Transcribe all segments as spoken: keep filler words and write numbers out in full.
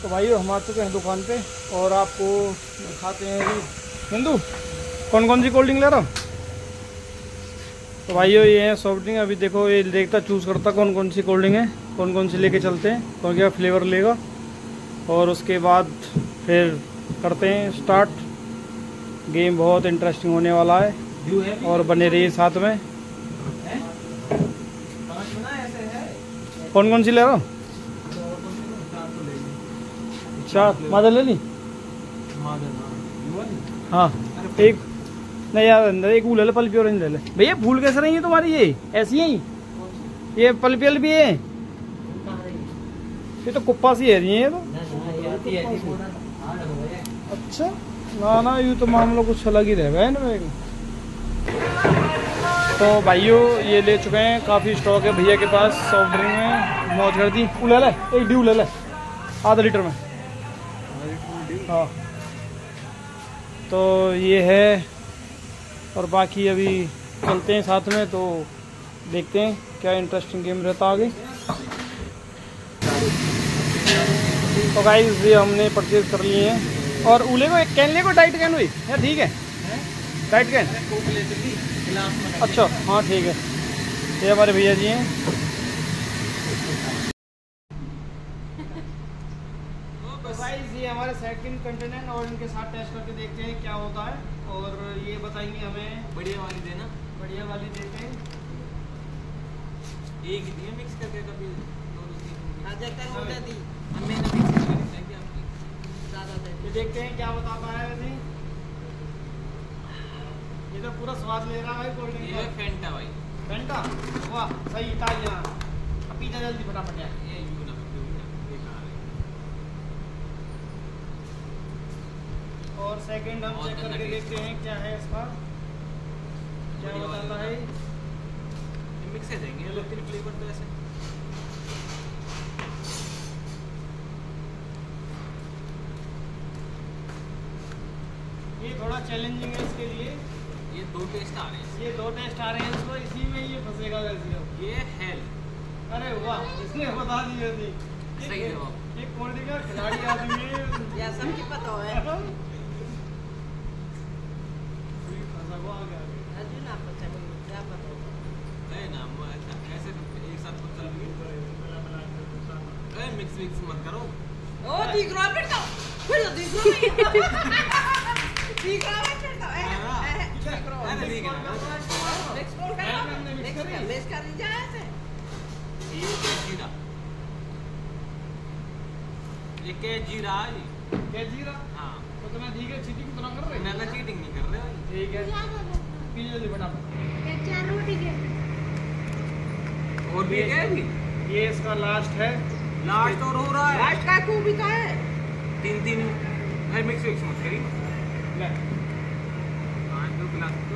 तो भाई हम आ चुके हैं दुकान पे और आपको दिखाते हैं अभी। हिंदू कौन कौन सी कोल्ड ड्रिंक ले रहा हूँ? तो भाइयों ये है सॉफ्ट ड्रिंक। अभी देखो ये देखता चूज़ करता कौन कौन सी कोल्ड ड्रिंक है, कौन कौन सी लेके चलते हैं, कौन क्या फ्लेवर लेगा और उसके बाद फिर करते हैं स्टार्ट। गेम बहुत इंटरेस्टिंग होने वाला है और बने रहिए साथ में। कौन कौन सी ले रहा हूँ? चार मादर ले ली। हाँ एक नहीं यार अंदर एक ले ले, पल्पी ऑरेंज ले ले। भैया फूल कैसे रही है तुम्हारी? ये ऐसी ही ये पल्पी भी है? ये तो कुप्पा सी है ये तो। अच्छा ना ना यूँ तो मामला कुछ अलग ही रहेगा है ना मेरे। तो भाइयों ये ले चुके हैं, काफ़ी स्टॉक है भैया के पास सॉफ्ट ड्रिंक में। मौज कर दी। ले ले एक ड्यू ले ले आधा लीटर में। हाँ तो ये है और बाकी अभी चलते हैं साथ में तो देखते हैं क्या इंटरेस्टिंग गेम रहता आगे। तो गाइस ये हमने परचेज कर लिए हैं और उले को एक कैन ले को डाइट कैन हुई या ठीक है डाइट कैन। अच्छा हाँ ठीक है। ये हमारे भैया जी हैं। ये हमारे सेकंड कंटेनेंट और इनके साथ टेस्ट करके देखते हैं क्या होता है और ये बताएंगे हमें। बढ़िया वाली देना। बढ़िया वाली देते हैं। एक ही दिए मिक्स करके कभी दो तीन आ जाता है उधर दी हमने मिक्स करके चाहिए आपकी ज्यादा दे। ये देखते हैं क्या बताता है वैसे। ये तो पूरा स्वाद ले रहा है भाई कोल्ड ड्रिंक। ये फेंटा भाई फेंटा। वाह सही था यहाँ। पी जा जल्दी फटाफट यार। ये यू ना और सेकंड हम चेक करके देखते हैं क्या है इसका, क्या बताता है। मिक्स है देंगे ये तीन फ्लेवर तो ऐसे। ये थोड़ा चैलेंजिंग है इसके लिए। ये दो टेस्ट आ रहे हैं। ये दो टेस्ट आ रहे हैं इसको, इसी में ये फंसेगा वैसे। ये हेल। अरे वाह इसने बता दिया थी। सही जवाब। ये कौन देगा खिलाड़ी आदमी या सबकी पता है। मिक्स मिक्स मत करो। ओ ठीक रहा फिर तो फिर तो ठीक रहा ठीक रहा फिर तो ए ए ठीक रहा है ठीक है। मिक्स कर मिक्स कर मिक्स कर दीजिए ऐसे। ये के जीरा ये के जीरा है के जीरा। हां तो तुम्हें ठीक है चीटिंग तो ना कर रहे। मैं ना चीटिंग नहीं कर रहे। ठीक है पी जल्दी फटाफट। ये चार रोटी के और भी है भी। ये इसका लास्ट है। लास्ट और हो रहा है। लास्ट का को भी का है तीन तीन है। मिक्स मिक्स मत करी ले पांच दो गिलास तो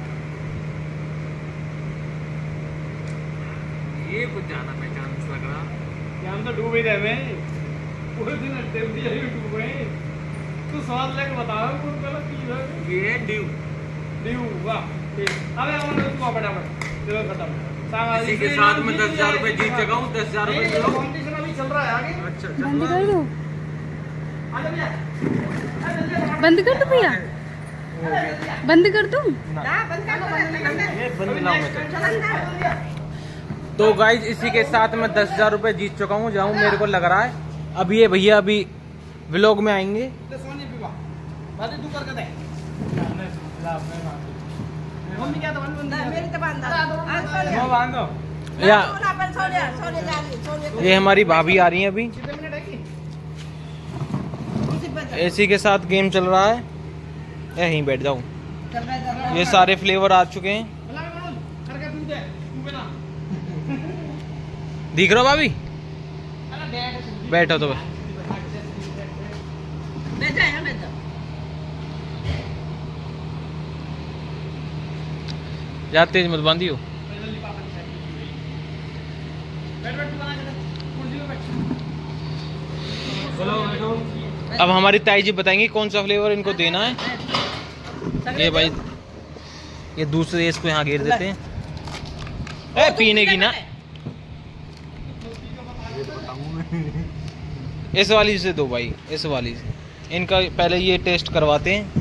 ये कुछ ज्यादा पहचान लग रहा है। हम तो डूब ही रहे हैं पूरे दिन अड्डे में यही डूब गए। तू स्वाद लेके बताओ कौन गलत चीज है। ये ड्यू ड्यू वाह ठीक। अबे हमने उसको फटाफट चलो खत्म। इसी के साथ में दस हजार रुपए जीत चुका हूँ। दस हजार रुपए कॉम्पिटिशन अभी चल रहा है आगे। अच्छा बंद कर दो बंद कर दो भैया बंद कर दूं। तो गाइज इसी के साथ मैं दस हजार रुपए जीत चुका हूँ जाऊँ मेरे को लग रहा है। अब ये भैया अभी व्लॉग में आएंगे। या ये हमारी भाभी आ रही है अभी। एसी के साथ गेम चल रहा है। यहीं बैठ जाऊं। ये सारे फ्लेवर आ चुके हैं। दिख रहा भाभी? बैठो तो ज्यादा तेज मत बांधियो। अब हमारी ताई जी बताएंगी कौन सा फ्लेवर इनको देना है। ये भाई ये दूसरे इसको यहाँ घेर देते हैं। ए, पीने की ना इस वाली से दो भाई, इस वाली से। इनका पहले ये टेस्ट करवाते हैं।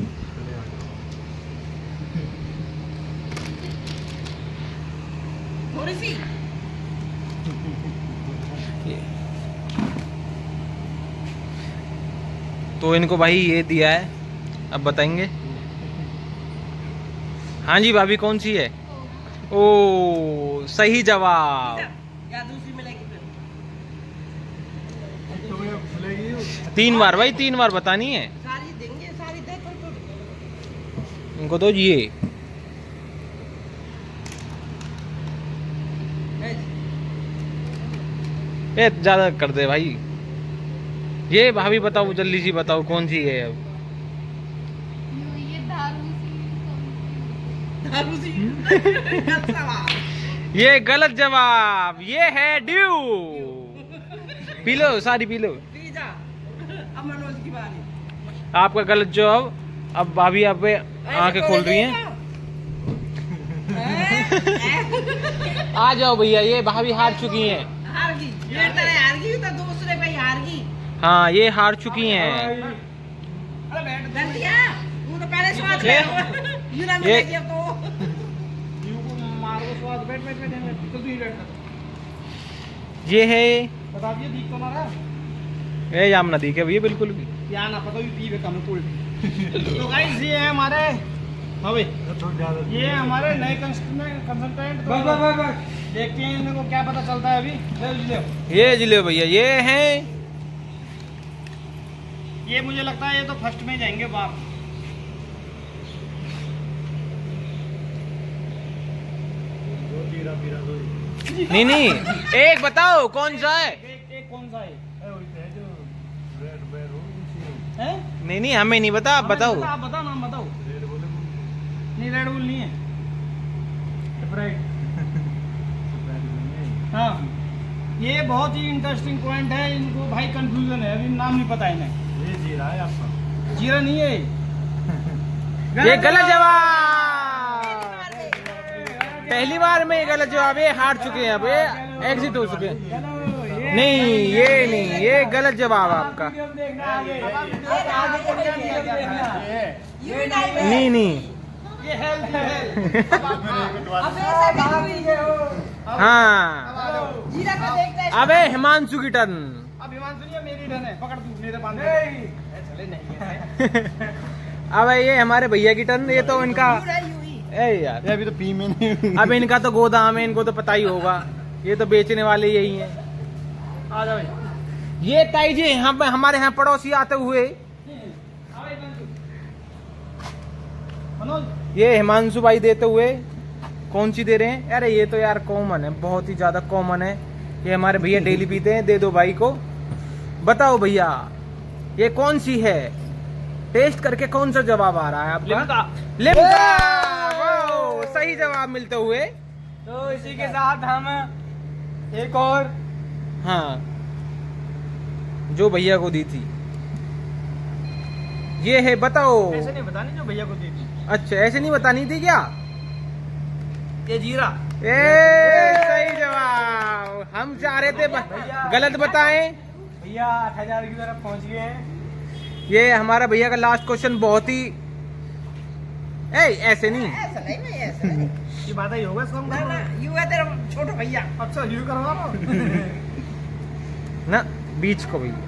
थोड़ी सी तो इनको भाई ये दिया है, अब बताएंगे। हाँ जी भाभी, कौन सी है? ओ सही जवाब। या दूसरी मिलेगी फिर? तीन बार भाई, तीन बार बतानी है। सारी देंगे, सारी दे कर इनको दो ये। ए ज्यादा कर दे भाई। ये भाभी बताओ, जल्दी सी बताओ कौन सी है अब। ये दारू दारू सी। ये गलत जवाब, ये है ड्यू। पी लो, सारी पी लो। पी जा। अब मनोज की बारी। आपका गलत जवाब। अब भाभी आप पे आंखें खोल रही हैं। आ जाओ भैया, ये भाभी हार चुकी हैं। हार गई, ये तरह हार गई तो दूसरे पे हार गई। हाँ, ये हार चुकी हैं। अरे बैठ कर दिया, तू तो पहले स्वाद ले। यू ना ये- मिलेगी अब तो। यू को मारो स्वाद। बैठ बैठ बैठ बैठ, चल तू ही बैठ। ये है, बता दिए दीख तो ना रहा। ये जाम नदी के भैया बिल्कुल भी। क्या ना पता भी पी वे कम कोल्ड। तो गाइस ये है हमारे, हाँ भाई ये है हमारे नए कंसल्टेंट। बस बस बस देखते हैं इनको क्या पता चलता है अभी। ले ले ये जिले भैया, ये हैं। ये मुझे लगता है ये तो फर्स्ट में जाएंगे बाहर। नहीं नहीं, एक बताओ कौन सा है। एक एक कौन सा है? हैं? नहीं नहीं, हमें नहीं बता, आप हमें बताओ। नहीं पता, आप बताओ, नाम बताओ। नहीं, रेड बुल नहीं है। स्प्राइट। हाँ, ये बहुत ही इंटरेस्टिंग पॉइंट है। इनको भाई कंफ्यूजन है, अभी नाम नहीं पता इन्हें। ये जीरा है आपका। जीरा नहीं है। ये गलत जवाब। पहली बार में गलत जवाब। ये हार चुके हैं, अब ये एग्जिट हो चुके हैं। नहीं, ये नहीं, ये गलत जवाब आपका। नहीं नहीं, ये हेल्थ है। अब ऐसा भी हाँ। जीरा का देखते हैं। अबे हिमांशु की टर्न। अब हिमांशु नहीं है, मेरी टर्न है। पकड़ तू, मेरे बांध दे। चले नहीं है। अब ये हमारे भैया की टर्न। ये तो इनका, यू रही, यू ही। ए यार, ये अभी तो पी में नहीं। अब इनका तो गोदाम है, इनको तो पता ही होगा। ये तो बेचने वाले यही हैं। आ जा भाई। ये ताई जी यहाँ पे हमारे यहाँ पड़ोसी आते हुए, मनोज ये हिमांशु भाई देते हुए कौन सी दे रहे हैं? अरे ये तो यार कॉमन है, बहुत ही ज्यादा कॉमन है। ये हमारे भैया डेली पीते हैं। दे दो भाई को। बताओ भैया, ये कौन सी है? टेस्ट करके कौन सा जवाब आ रहा है आपका? लिम्का। लिम्का। वाओ, सही जवाब मिलते हुए। तो इसी के साथ हम एक और, हाँ, जो भैया को दी थी ये है। बताओ। ऐसे नहीं बतानी जो भैया को दी थी। अच्छा, ऐसे नहीं बतानी थी क्या? ये जीरा। ए सही जवाब। हम चाह रहे थे गलत बताएं। भैया आठ हजार की तरफ पहुंच गए हैं। ये हमारा भैया का लास्ट क्वेश्चन बहुत ही, ए ऐसे नहीं। ऐसा नहीं, मैं ऐसा नहीं। ये बात ही होगा इसका। ना ना, यू है तेरा छोटा भैया। अच्छा, यू करवा लो। ना, बीच को भैया।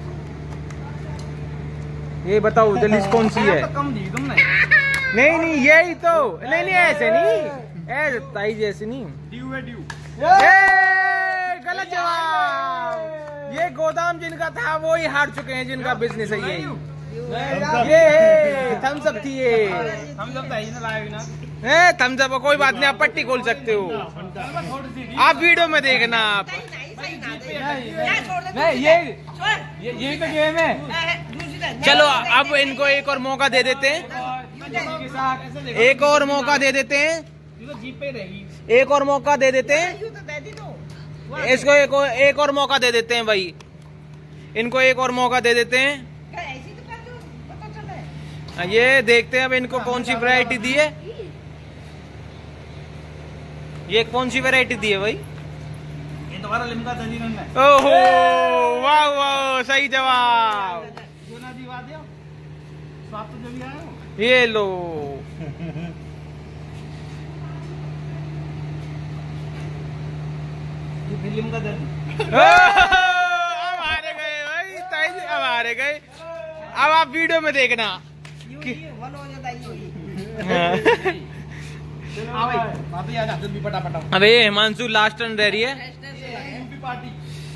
ये बताओ जल्दी से कौन सी है? तो कम दी तुमने। नहीं नहीं, यही तो। नहीं नहीं, ऐसे नहीं, ऐसे ताई जैसे नहीं। ड्यू है, ड्यू। ए, गलत जवाब। ये गोदाम जिनका था वो ही हार चुके हैं, जिनका बिजनेस है यही। ये थम्स अप थी। ये हम जब दही ना लाए बिना। ए थम्स अप, कोई बात नहीं, आप पट्टी खोल सकते हो। थोड़ी सी आप वीडियो में देखना आप। नहीं, ये ये ये तो गेम है। चलो अब इनको एक और मौका दे देते हैं। के साथ ऐसे देखो। एक और मौका दे देते हैं। ये तो जीप पे रहेगी। एक और मौका दे देते हैं यू तो दे दी तो। इसको। एक और, एक और मौका दे देते हैं भाई। इनको एक और मौका दे देते हैं। क्या ऐसी तो कर दो, पता चले। ये देखते हैं अब इनको कौन सी वैरायटी दी है। ये कौन सी वैरायटी दी है भाई? ये तुम्हारा लिम्का दे दी मैंने। ओहो, वाह वाह, सही जवाब। जो ना दिवा दिया स्वाद तो जो भी आया हो। ये लो। ये फिल्म का दर्द। अब हारे गए भाई ताई जी, अब हारे गए। अब आप वीडियो में देखना। यूं ही वन हो जाता है यूं ही। हाँ भाई बात याद आते भी पटापटा। अबे हिमांशु लास्ट टर्न रह रही है। यूपी पार्टी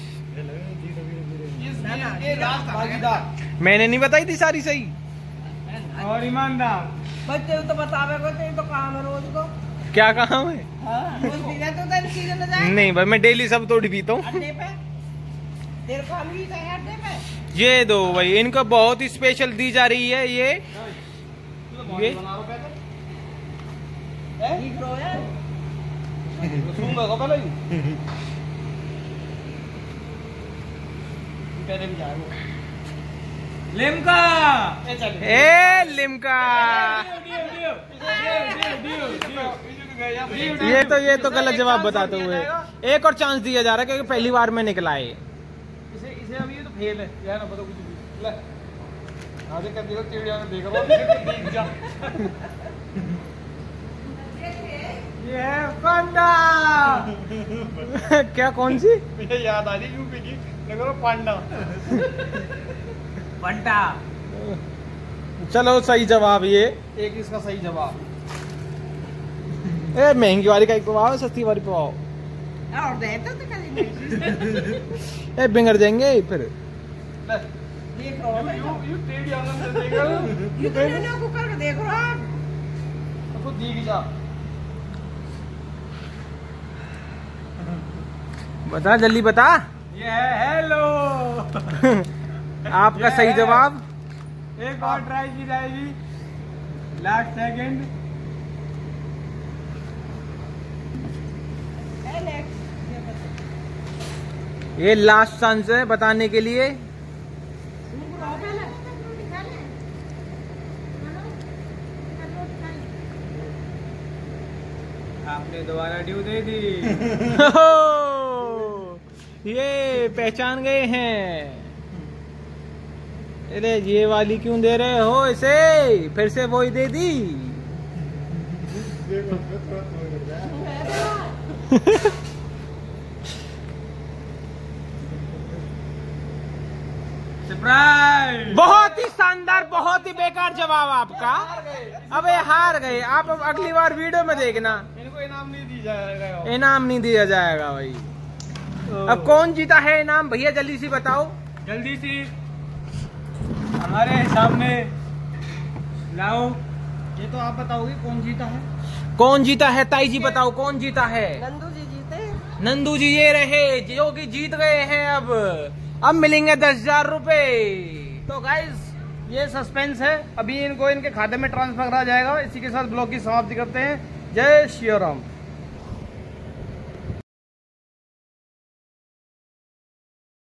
ये लास्ट भागीदार मैंने नहीं बताई थी सारी सही और ईमानदार। बच्चे तो बतावे को ते तो काम है रोज को। क्या काम है? हां रोज पीना तो तेरे सीजन न जाए। नहीं भाई मैं डेली सब तोड़ पीता हूँ। अड्डे पे तेरे को हम ही कहे अड्डे पे। ये दो भाई इनको बहुत ही स्पेशल दी जा रही है ये ये बना रो पैदल ठीक रो यार। सुनगा को पहले ही पहले भी जाए वो लिमका ए चल ए लिमका। ये तो ये तो गलत जवाब बताते हुए एक और चांस दिया जा रहा है क्योंकि पहली बार में निकला है। इसे इसे अभी ये तो फेल है यार ना पता कुछ भी ले आजे कर दिया टीडिया ने देख रहा देख जा। ये है पांडा। क्या कौन सी? मुझे याद आ रही यूपी की देखो पांडा पांडा। चलो सही जवाब ये। एक इसका सही जवाब। ए महंगी वाली का पवाओ सस्ती वाली पवाओ। और दे तो तो कल ए बिगड़ जाएंगे फिर। ले देख रो यू यू यू टीडिया ने देख रहा ये तो ना कुकर को देख रो आप। तो दी जा बता जल्दी बता। ये है हेलो। आपका सही जवाब। एक और ट्राई की जाएगी लास्ट सेकंड। ये लास्ट चांस है बताने के लिए। आपने दोबारा ड्यू दे दी। ये पहचान गए हैं। अरे ये वाली क्यों दे रहे हो इसे? फिर से वही दे दी। सरप्राइज। बहुत ही शानदार बहुत ही बेकार जवाब आपका। अबे हार गए आप। अब अगली बार वीडियो में देखना इनको इनाम नहीं दी जाएगा। इनाम नहीं दिया जाएगा भाई। अब कौन जीता है इनाम भैया जल्दी से बताओ। जल्दी सी हमारे सामने लाओ। ये तो आप बताओगे कौन जीता है। कौन जीता है ताई जी बताओ कौन जीता है? नंदू जी जीते। नंदू जी ये रहे जो कि जीत गए हैं। अब अब मिलेंगे दस हजार रूपए। तो गाइस ये सस्पेंस है अभी इनको इनके खाते में ट्रांसफर करा जाएगा। इसी के साथ ब्लॉग की समाप्ति करते हैं। जय श्री राम।